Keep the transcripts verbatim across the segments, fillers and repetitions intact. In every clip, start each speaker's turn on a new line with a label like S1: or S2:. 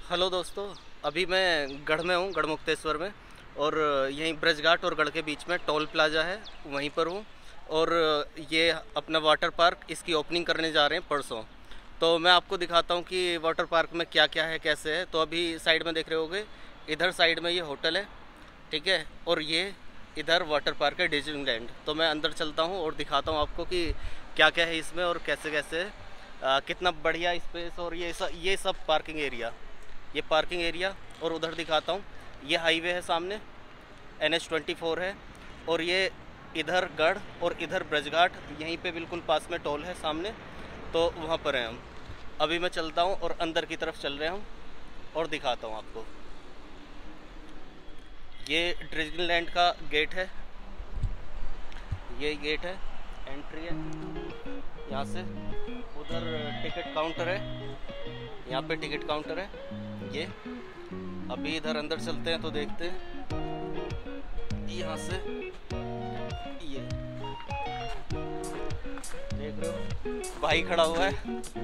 S1: Hello दोस्तों, अभी मैं गढ़ में हूँ, गढ़मुक्तेश्वर में। और यहीं ब्रजघाट और गढ़ के बीच में टोल प्लाजा है, वहीं पर हूँ। और ये अपना वाटर पार्क, इसकी ओपनिंग करने जा रहे हैं परसों। तो मैं आपको दिखाता हूँ कि वाटर पार्क में क्या क्या है, कैसे है। तो अभी साइड में देख रहे होगे, इधर साइड में ये होटल है, ठीक है। और ये इधर वाटर पार्क है डिज्नीलैंड। तो मैं अंदर चलता हूँ और दिखाता हूँ आपको कि क्या क्या है इसमें और कैसे कैसे है, आ, कितना बढ़िया स्पेस। और ये सब ये सब पार्किंग एरिया, ये पार्किंग एरिया। और उधर दिखाता हूँ, ये हाईवे है सामने, एन एच ट्वेंटी फोर है। और ये इधर गढ़ और इधर ब्रजघाट, यहीं पे बिल्कुल पास में टोल है सामने। तो वहाँ पर हैं हम। अभी मैं चलता हूँ और अंदर की तरफ चल रहे हूँ और दिखाता हूँ आपको। ये डिज्नीलैंड का गेट है, ये गेट है, एंट्री है यहाँ से। उधर टिकट काउंटर है, यहाँ पे टिकट काउंटर है ये। अभी इधर अंदर चलते हैं तो देखते हैं यहाँ से। ये देख रहे हो, भाई खड़ा हुआ है।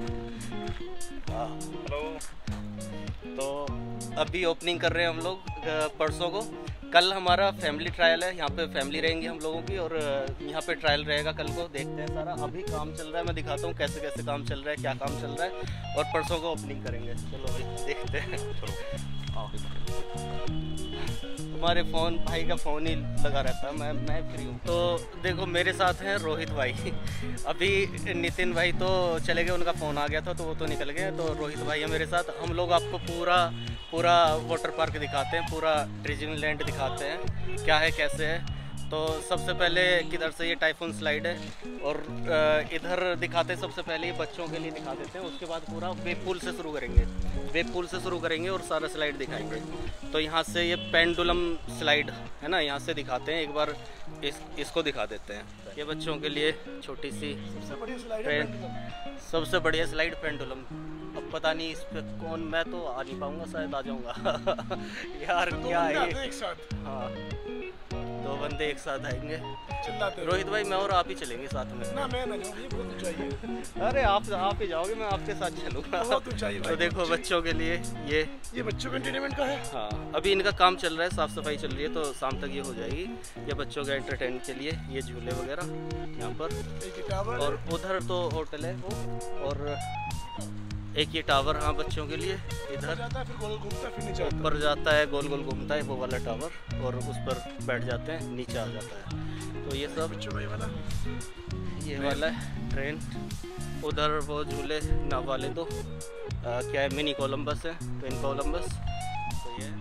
S1: हेलो। तो अभी ओपनिंग कर रहे हैं हम लोग परसों को। कल हमारा फैमिली ट्रायल है, यहाँ पे फैमिली रहेंगी हम लोगों की। और यहाँ पे ट्रायल रहेगा कल को, देखते हैं सारा। अभी काम चल रहा है, मैं दिखाता हूँ कैसे कैसे काम चल रहा है, क्या काम चल रहा है। और परसों को ओपनिंग करेंगे। चलो भाई देखते हैं। चलो आओ। तुम्हारे फ़ोन, भाई का फ़ोन ही लगा रहता है, मैं मैं फ्री हूँ। तो देखो मेरे साथ हैं रोहित भाई। अभी नितिन भाई तो चले गए, उनका फ़ोन आ गया था तो वो तो निकल गए। तो रोहित भाई है मेरे साथ। हम लोग आपको पूरा पूरा वाटर पार्क दिखाते हैं, पूरा डिज्नीलैंड दिखाते हैं क्या है कैसे है। तो सबसे पहले किधर से ये टाइफून स्लाइड है। और इधर दिखाते हैं, सबसे पहले ये बच्चों के लिए दिखा देते हैं। उसके बाद पूरा वेव पूल से शुरू करेंगे, वेव पूल से शुरू करेंगे और सारा स्लाइड दिखाएंगे। तो यहाँ से ये पेंडुलम स्लाइड है ना, यहाँ से दिखाते हैं। एक बार इस इसको दिखा देते हैं। ये बच्चों के लिए छोटी सी
S2: सबसे बढ़िया स्लाइड
S1: है, सबसे बढ़िया स्लाइड पेंडुलम। अब पता नहीं इस पे कौन, मैं तो आ नहीं पाऊंगा, शायद आ जाऊंगा। यार क्या है
S2: एक साथ।
S1: हाँ, दो बंदे एक साथ आएंगे।
S2: चिल्लाते
S1: रोहित भाई मैं और आप ही चलेंगे साथ में
S2: ना, मैं ना जाऊँ, ये बहुत ऊंचाई है।
S1: अरे आप आप ही जाओगे, मैं आपके साथ चलूँगा।
S2: बहुत ऊंचाई भाई।
S1: तो देखो बच्चों के लिए ये
S2: ये बच्चों के एंटरटेनमेंट का है।
S1: हाँ, अभी इनका काम चल रहा है, साफ़ सफाई चल रही है, तो शाम तक ये हो जाएगी। ये बच्चों के एंटरटेनमेंट के लिए ये झूले वगैरह यहाँ पर।
S2: एक टावर
S1: और उधर तो होटल है वो। और एक ये टावर, हाँ बच्चों के लिए। इधर
S2: जाता है, फिर गोल घूमता है, फिर नीचे आता
S1: ऊपर जाता है, गोल गोल घूमता है वो वाला टावर। और उस पर बैठ जाते हैं, नीचे आ जाता है। तो ये सब
S2: बच्चों भाई वाला,
S1: ये वाला है ट्रेन। उधर वो झूले ना वाले दो आ, क्या है, मिनी कोलंबस है, ट्विन कोलंबस। तो ये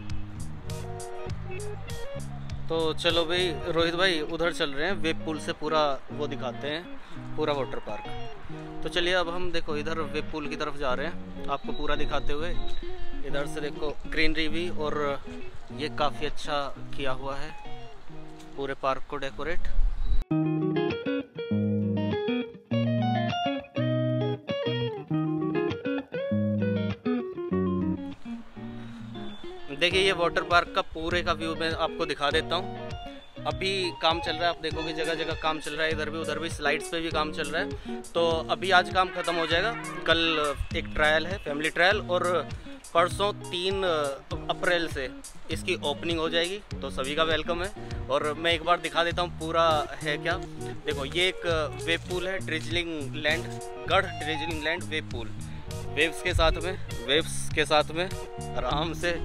S1: तो चलो भाई रोहित भाई उधर चल रहे हैं, वेब पूल से पूरा वो दिखाते हैं, पूरा वाटर पार्क। तो चलिए अब हम देखो इधर वेब पूल की तरफ जा रहे हैं, आपको पूरा दिखाते हुए। इधर से देखो ग्रीनरी भी, और ये काफ़ी अच्छा किया हुआ है पूरे पार्क को डेकोरेट। देखिए ये वाटर पार्क का पूरे का व्यू मैं आपको दिखा देता हूँ। अभी काम चल रहा है, आप देखोगे जगह जगह काम चल रहा है, इधर भी उधर भी, स्लाइड्स पे भी काम चल रहा है। तो अभी आज काम ख़त्म हो जाएगा, कल एक ट्रायल है, फैमिली ट्रायल। और परसों तीन अप्रैल से इसकी ओपनिंग हो जाएगी, तो सभी का वेलकम है। और मैं एक बार दिखा देता हूँ पूरा है क्या। देखो ये एक वेव पूल है, डिज्नीलैंड गढ़ डिज्नीलैंड वेव पूल। वेव्स के साथ में वेव्स के साथ में आराम से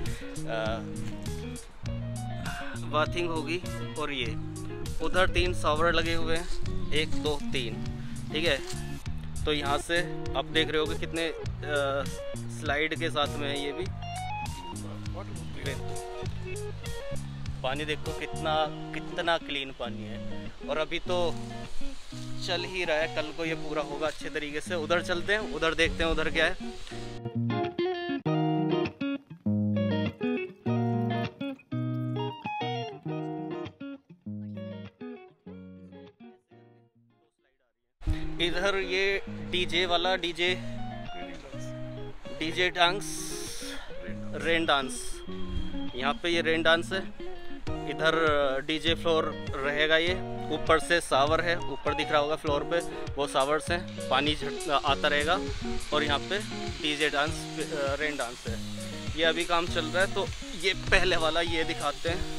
S1: बाथिंग होगी। और ये उधर तीन शॉवर लगे हुए हैं, एक दो तीन, ठीक है। तो यहाँ से आप देख रहे होगे कितने आ, स्लाइड के साथ में है ये भी। पानी देखो कितना कितना क्लीन पानी है। और अभी तो चल ही रहा है, कल को ये पूरा होगा अच्छे तरीके से। उधर चलते हैं, उधर देखते हैं उधर क्या है। इधर ये डीजे वाला, DJ DJ dance, rain dance, यहाँ पे ये रेन डांस है। इधर डीजे फ्लोर रहेगा, ये ऊपर से शावर है, ऊपर दिख रहा होगा फ्लोर पे वो शावर्स हैं, पानी आता रहेगा। और यहाँ पे डीजे डांस, रेन डांस है। ये अभी काम चल रहा है। तो ये पहले वाला ये दिखाते हैं।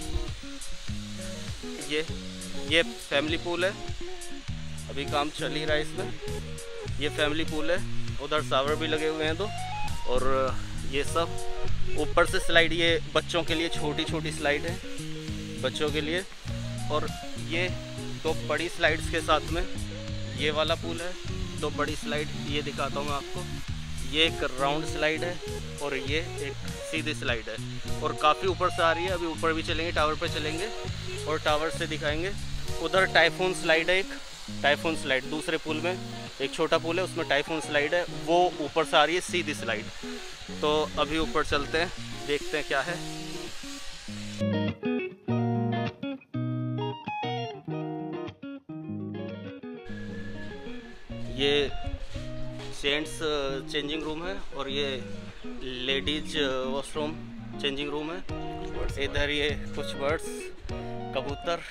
S1: ये ये फैमिली पूल है, अभी काम चल ही रहा है इसमें। ये फैमिली पूल है, उधर शावर भी लगे हुए हैं दो, और ये सब ऊपर से स्लाइड, ये बच्चों के लिए छोटी छोटी स्लाइड है बच्चों के लिए। और ये दो बड़ी स्लाइड्स के साथ में ये वाला पूल है, दो बड़ी स्लाइड ये दिखाता हूँ मैं आपको। ये एक राउंड स्लाइड है और ये एक सीधी स्लाइड है, और काफ़ी ऊपर से आ रही है। अभी ऊपर भी चलेंगे, टावर पे चलेंगे और टावर से दिखाएंगे। उधर टाइफून स्लाइड है, एक टाइफून स्लाइड दूसरे पुल में, एक छोटा पुल है उसमें टाइफून स्लाइड है, वो ऊपर से आ रही है सीधी स्लाइड। तो अभी ऊपर चलते हैं, देखते हैं क्या है। ये जेंट्स चेंजिंग रूम है और ये लेडीज वॉशरूम चेंजिंग रूम है। इधर ये कुछ बर्ड्स, कबूतर,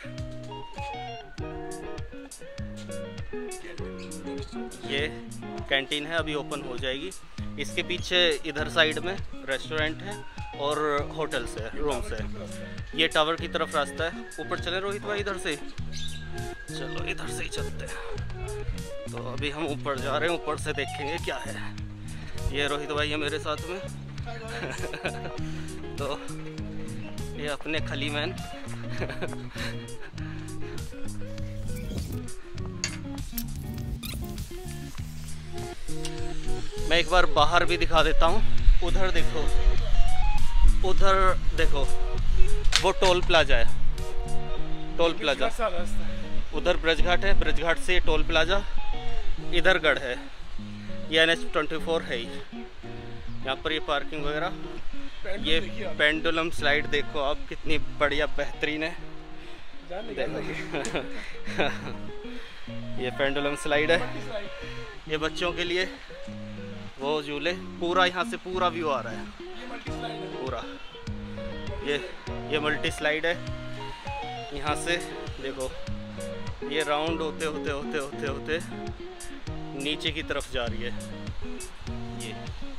S1: ये कैंटीन है, अभी ओपन हो जाएगी। इसके पीछे इधर साइड में रेस्टोरेंट है और होटल्स है, रूम्स है। ये टावर की तरफ रास्ता है। ऊपर चले रोहित भाई, इधर से चलो, इधर से ही चलते हैं। तो अभी हम ऊपर जा रहे हैं, ऊपर से देखेंगे क्या है। ये रोहित भाई है मेरे साथ में तो ये अपने खली मैन मैं एक बार बाहर भी दिखा देता हूँ। उधर देखो, उधर देखो, वो टोल प्लाजा है, टोल प्लाजा। उधर ब्रजघाट है, ब्रजघाट से टोल प्लाजा। इधर गढ़ है, ये एन एच ट्वेंटी फोर है ही। यहाँ पर ये पार्किंग वगैरह। ये पेंडुलम स्लाइड देखो आप, कितनी बढ़िया बेहतरीन है। देखो ये पेंडुलम स्लाइड है, ये बच्चों के लिए वो झूले। पूरा यहाँ से पूरा व्यू आ रहा है पूरा। ये ये मल्टी स्लाइड है, यहाँ से देखो ये राउंड होते होते होते होते होते नीचे की तरफ जा रही है। ये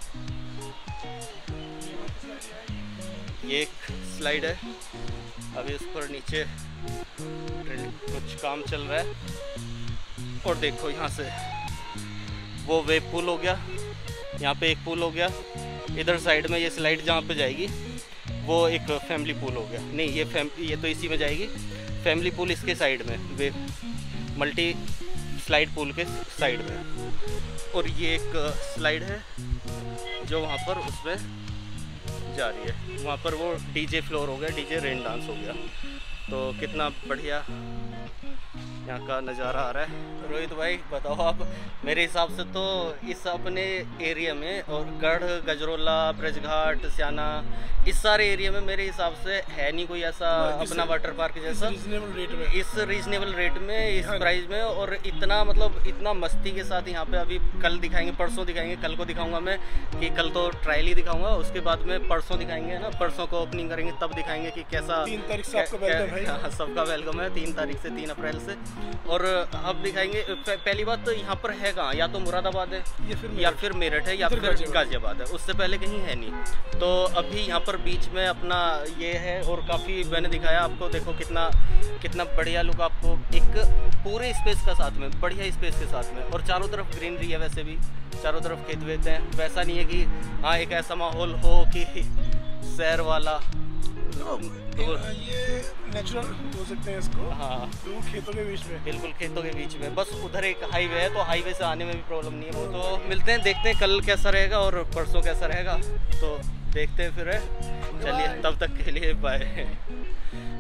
S1: ये एक स्लाइड है, अभी उस पर नीचे कुछ काम चल रहा है। और देखो यहाँ से वो वेब पूल हो गया, यहाँ पे एक पूल हो गया। इधर साइड में ये स्लाइड जहाँ पे जाएगी वो एक फैमिली पूल हो गया। नहीं, ये फैम ये तो इसी में जाएगी। फैमिली पूल इसके साइड में, वे मल्टी स्लाइड पूल के साइड में। और ये एक स्लाइड है जो वहाँ पर उसमें जा रही है। वहाँ पर वो डीजे फ्लोर हो गया, डीजे रेन डांस हो गया। तो कितना बढ़िया यहाँ का नज़ारा आ रहा है। रोहित भाई बताओ आप, मेरे हिसाब से तो इस अपने एरिया में और गढ़, गजरोला, ब्रजघाट, स्याना, इस सारे एरिया में मेरे हिसाब से है नहीं कोई ऐसा अपना वाटर पार्क जैसा
S2: रीजनेबल रेट में,
S1: इस रीजनेबल रेट में, इस प्राइस में, और इतना मतलब इतना मस्ती के साथ यहाँ पे। अभी कल दिखाएंगे, परसों दिखाएंगे, कल को दिखाऊंगा मैं कि कल तो ट्रायल ही दिखाऊंगा, उसके बाद में परसों दिखाएंगे ना, परसों को ओपनिंग करेंगे तब दिखाएंगे कि कैसा।
S2: तीन तारीख से आपका वेलकम है।
S1: हाँ, सबका वेलकम है तीन तारीख से, तीन अप्रैल से। और अब दिखाएंगे। पहली बात तो यहाँ पर है कहाँ, या तो मुरादाबाद है या फिर या फिर मेरठ है या फिर गाजियाबाद है, उससे पहले कहीं है नहीं। तो अभी यहाँ पर बीच में अपना ये है, और काफ़ी मैंने दिखाया आपको। देखो कितना कितना बढ़िया लुक आपको, एक पूरे स्पेस का साथ में, बढ़िया स्पेस के साथ में, और चारों तरफ ग्रीनरी है। वैसे भी चारों तरफ खेत वेत हैं, वैसा नहीं है कि हाँ एक ऐसा माहौल हो कि शहर वाला।
S2: तो ये नेचुरल हो सकते हैं इसको।
S1: हाँ,
S2: तो खेतों के बीच में,
S1: बिल्कुल खेतों के बीच में। बस उधर एक हाईवे है, तो हाईवे से आने में भी प्रॉब्लम नहीं है। वो तो मिलते हैं, देखते हैं कल कैसा रहेगा और परसों कैसा रहेगा, तो देखते हैं फिर है। चलिए तब तक के लिए बाय।